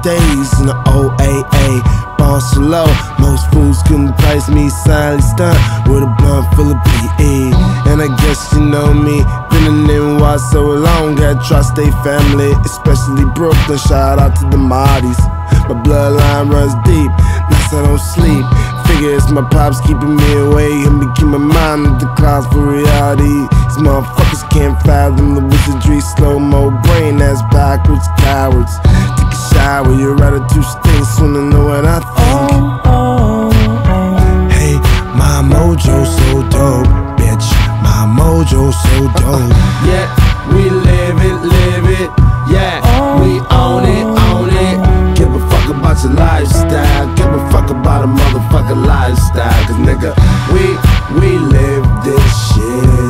days in the OAA. Born so low, most fools couldn't price me. Silently stunt with a blunt full of PE. And I guess you know me, been in NY so long. Got tri-state family, especially Brooklyn. Shout out to the Mahdi's. My bloodline runs deep, nights I don't sleep. Figure it's my pops keeping me away. Help me keep my mind in the clouds for reality. These motherfuckers can't fathom the wizardry. Slow-mo brain ass backwards cowards. Take a shower, your attitude stinks. Wanna know what I think? Hey, my mojo so dope, bitch. My mojo so dope. Yeah, we live it, yeah, we own it. Give a fuck about your lifestyle, give a fuck about a motherfucking lifestyle. Cause nigga, we live this shit.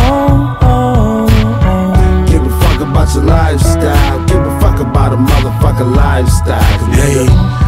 Give a fuck about your lifestyle, give a fuck about a motherfucking lifestyle. Cause nigga,